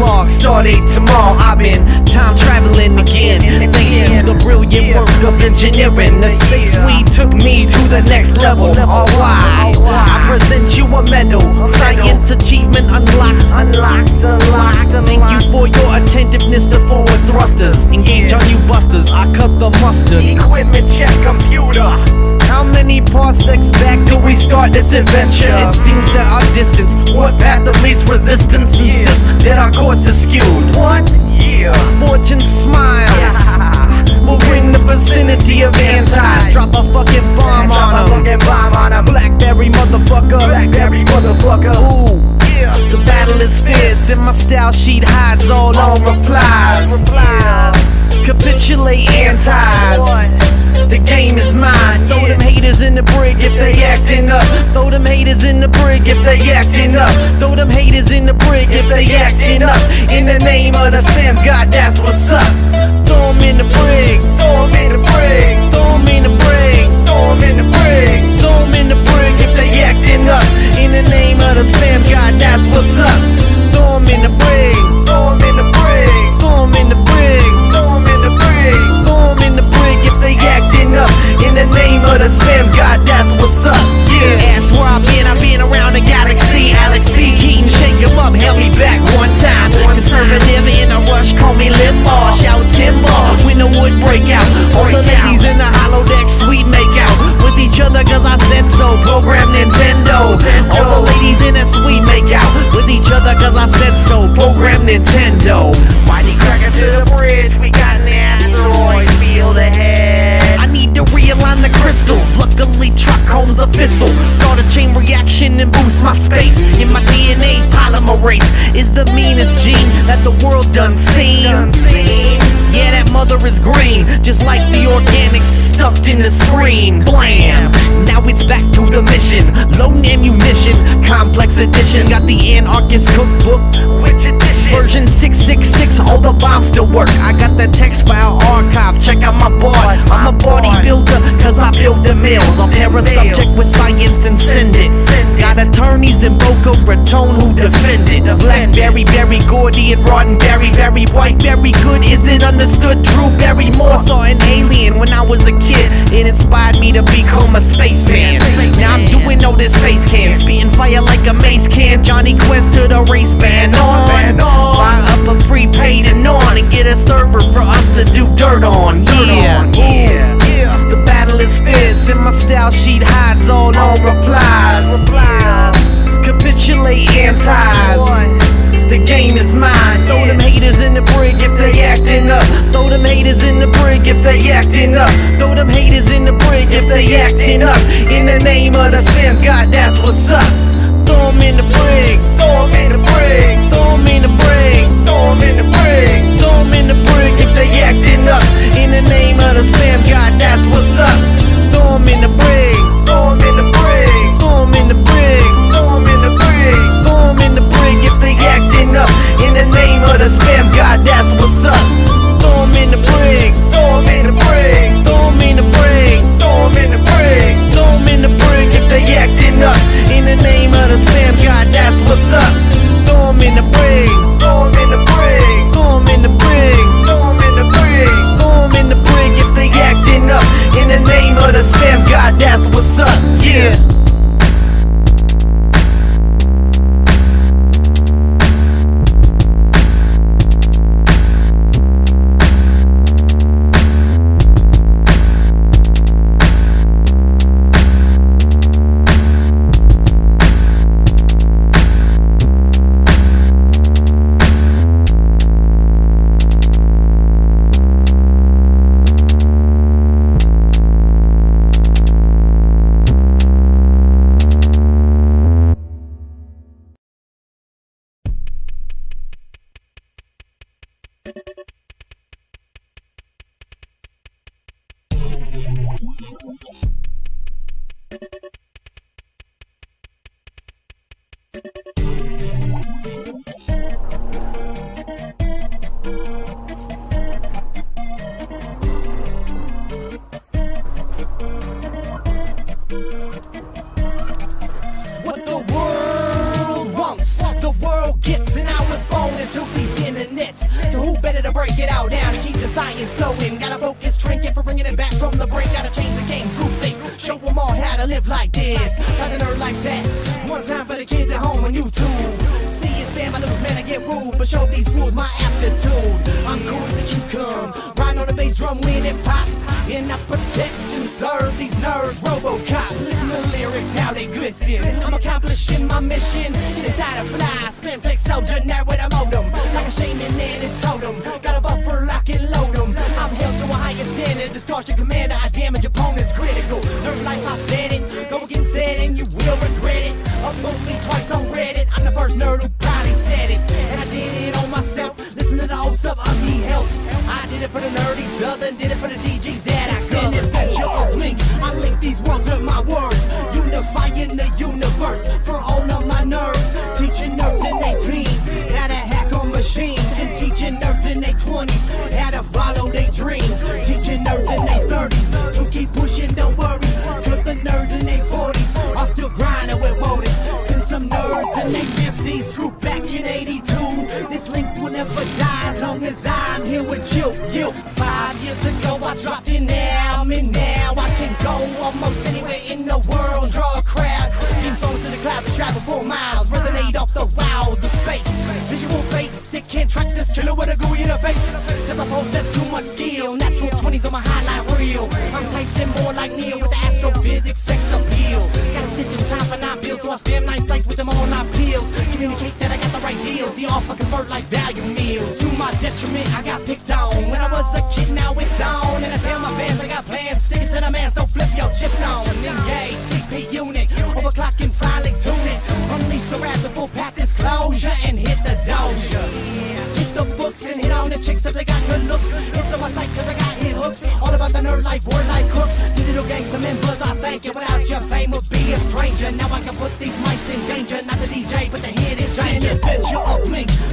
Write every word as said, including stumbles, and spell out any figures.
spark, start eight tomorrow. I've been time traveling again, thanks to the brilliant work of engineering. The space we took me to the next level. Alright, I present you a medal. Science achievement unlocked. Unlocked, unlocked. Thank you for your attentiveness to forward thrusters. Engage on you busters, I cut the mustard. Equipment check, computer. How many parsecs back do we start this adventure? It seems that our distance, what path of least resistance, insists that our course is skewed. What? Yeah. Fortune smiles. We're in the vicinity of antis. Drop a fucking bomb on them. Blackberry motherfucker. Blackberry motherfucker. Ooh. Yeah. The battle is fierce and my style sheet hides all on replies. Capitulate antis. The game is mine. Throw them haters in the brig if they acting up. Throw them haters in the brig if they acting up. Throw them haters in the brig if they acting up. In the name of the spam god, that's what's up. Throw them in the brig. Throw them in the brig. Throw them in the brig. Throw them in the brig. Throw them in the brig if they acting up. In the name of the spam god, that's what's up. Throw them in the brig. Throw them in the brig. Throw them in the brig. Throw them in the brig. Throw them in the brig if they acting up. In the name of the spam god, that's what's up. Yeah, ask where I've been, I've been around the galaxy. Alex P. Keaton, shake him up, held me back one time. Conservative in a rush, call me Limbaugh. Shout timber when the wood break out. All the ladies in the holodeck, sweet make out with each other cause I said so. Program Nintendo. All the ladies in that sweet make out with each other cause I said so. Program Nintendo. Mighty cracker to the bridge, we got an asteroid field ahead. I need to realign the crystals. Luckily Truck Holmes abyssal. Start a chain reaction and boost my space. In my D N A polymerase is the meanest gene that the world done seen. Yeah, that mother is green, just like the organics stuffed in the screen. Blam! Now it's back to the mission. Loading ammunition, complex edition. Got the Anarchist cookbook. Which edition? Version six six six, all the bombs still work. I got the text file archive, check out my board. I'm a bodybuilder, cause I build the mills. I'll pair a subject with science and send it. Got attorneys in Boca Raton who defend it. Blackberry, Berry, Gordy, and Roddenberry, very white, very good. Is it understood? Drew Barrymore saw an alien when I was a kid. It inspired me to become a spaceman. Now I'm doing all this space can, spitting fire like a mace can. Johnny Quest to the race band on. Fire up a prepaid and on, and get a server for us to do dirt on. Yeah, yeah. The battle is fierce and my style sheet hides all on replies. Capitulate antis. The game is mine. Throw them haters in the brig if they acting up. Throw them haters in the brig if they acting up. Throw them haters in the brig if they acting up. In the name of the spam god, that's what's up. Throw them in the brig. Throw them in the brig. Throw them in the brig. Throw them in the brig. Throw them in the brig if they acting up. In the name of the spam god, that's what's up. Throw them in the brig. Throw them in the brig. Throw them in the brig. Throw them in the brig. Throw them in the brig if they acting up. In the name of the spam god, that's what's up. Throw them in the brig. Throw them in the brig. Throw them in the brig. Throw them in the brig. Throw them in the brig if they acting up. In the name of the spam god, that's what's up. Throw them in the brig. Throw them in the brig. Throw them in the brig. Throw them in the brig. Throw them in the brig if they acting up. In the name of the spam god, that's what's up. Yeah. What the world wants, the world gets, and I was born into these get rude, but show these fools my aptitude. I'm cool as a cucumber, riding on the bass drum when it pop. And I protect and serve these nerds, Robocop. Listen to the lyrics, how they glisten. I'm accomplishing my mission. Inside a fly, spin flick soldier, nerd with a modem. Like a shaman in his totem. Got a buffer, lock and load 'em. I'm held to a higher standard. Distortion commander, I damage opponents critical. Nerd life, I said it. Go against that and you will regret it. Upvote me twice on Reddit. I'm the first nerd who probably said it. And I did it on myself. Listen to the old stuff, I need help. I did it for the nerdy southern, did it for the D Gs that I covered. Adventure of Link, I link these worlds with my words. Unifying the universe for all of my nerds. Teaching nerds in their teens how to hack on machines. And teaching nerds in their twenties how to follow their dreams. Teaching nerds in their thirties to keep pushing, don't worry. Cause the nerds in their forties are still grinding with motives. Send some nerds in their fifties who back in eighty-two. This link will never die as long as I'm here with you. You. Five years ago I dropped in now, I'm in now. I can go almost anywhere in the world, draw a crowd. Beam songs to the cloud to travel four miles. Resonate off the wows of space. Visual basic, can't track this killer with a gooey interface. Cause I possess too much skill. Natural twenties on my highlight reel. I'm Tyson more like Neil with the astrophysics sex appeal. Gotta stitch in time for nine bills, so I spam nine sites with them all nine pills. Communicate that I got the right deals. The offer convert like value meals. To my detriment, I got picked on. When I was a kid, now it's on. And I tell my fans I got plans. Sticking to the man, so flip your chips on. Engage, C P unit. Overclock and finally tune it. Unleash the wrath of full path disclosure and hit the doja. Hit the books and hit on the chicks if they got good looks. Hit on my site cause I got hit hooks. All about the nerd life, word life cooks. Digital gangster members, I thank you. Without your fame would be a stranger. Now I can put these mics in danger. Not the D J, but the hit is danger. Adventure of Link,